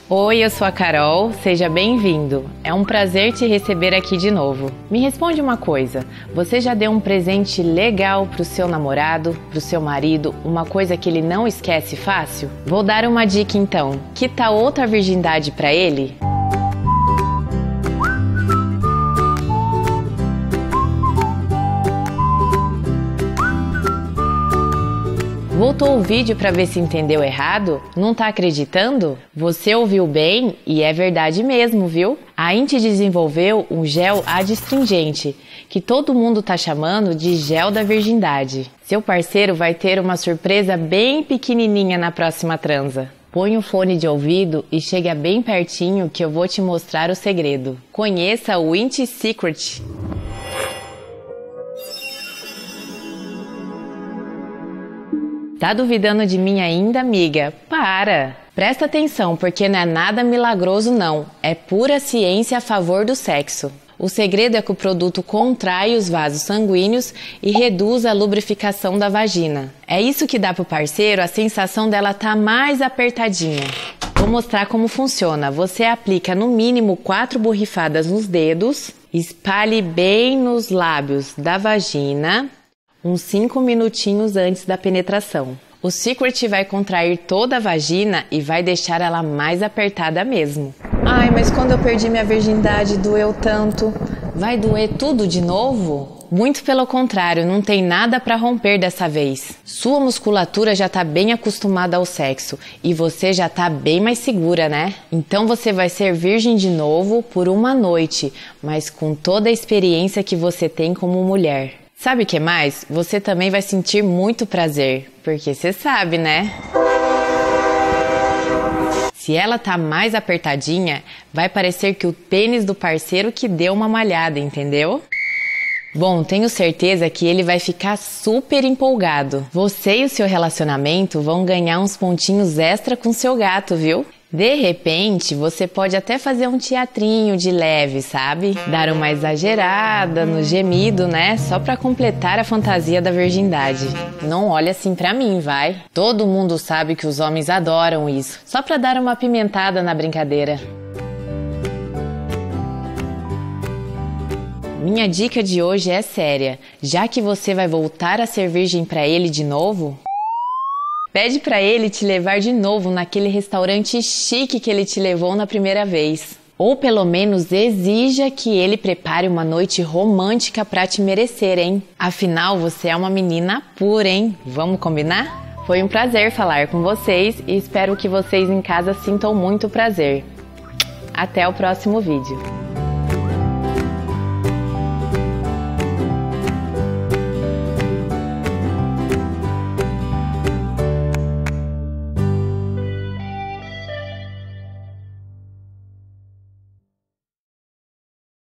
Oi, eu sou a Carol, seja bem-vindo. É um prazer te receber aqui de novo. Me responde uma coisa, você já deu um presente legal pro seu namorado, pro seu marido, uma coisa que ele não esquece fácil? Vou dar uma dica então, que tal outra virgindade pra ele? Voltou o vídeo para ver se entendeu errado? Não tá acreditando? Você ouviu bem e é verdade mesmo, viu? A Inti desenvolveu um gel adstringente, que todo mundo tá chamando de gel da virgindade. Seu parceiro vai ter uma surpresa bem pequenininha na próxima transa. Põe o fone de ouvido e chega bem pertinho que eu vou te mostrar o segredo. Conheça o Inti Secret. Tá duvidando de mim ainda, amiga? Para! Presta atenção, porque não é nada milagroso não, é pura ciência a favor do sexo. O segredo é que o produto contrai os vasos sanguíneos e reduz a lubrificação da vagina. É isso que dá pro parceiro a sensação dela tá mais apertadinha. Vou mostrar como funciona. Você aplica no mínimo 4 borrifadas nos dedos, espalhe bem nos lábios da vagina, uns 5 minutinhos antes da penetração. O Secret vai contrair toda a vagina e vai deixar ela mais apertada mesmo. Ai, mas quando eu perdi minha virgindade doeu tanto. Vai doer tudo de novo? Muito pelo contrário, não tem nada para romper dessa vez. Sua musculatura já tá bem acostumada ao sexo e você já tá bem mais segura, né? Então você vai ser virgem de novo por uma noite, mas com toda a experiência que você tem como mulher. Sabe o que mais? Você também vai sentir muito prazer, porque você sabe, né? Se ela tá mais apertadinha, vai parecer que o pênis do parceiro que deu uma malhada, entendeu? Bom, tenho certeza que ele vai ficar super empolgado. Você e o seu relacionamento vão ganhar uns pontinhos extra com seu gato, viu? De repente, você pode até fazer um teatrinho de leve, sabe? Dar uma exagerada no gemido, né? Só pra completar a fantasia da virgindade. Não olha assim pra mim, vai? Todo mundo sabe que os homens adoram isso. Só pra dar uma pimentada na brincadeira. Minha dica de hoje é séria. Já que você vai voltar a ser virgem pra ele de novo, pede pra ele te levar de novo naquele restaurante chique que ele te levou na primeira vez. Ou pelo menos exija que ele prepare uma noite romântica pra te merecer, hein? Afinal, você é uma menina pura, hein? Vamos combinar? Foi um prazer falar com vocês e espero que vocês em casa sintam muito prazer. Até o próximo vídeo.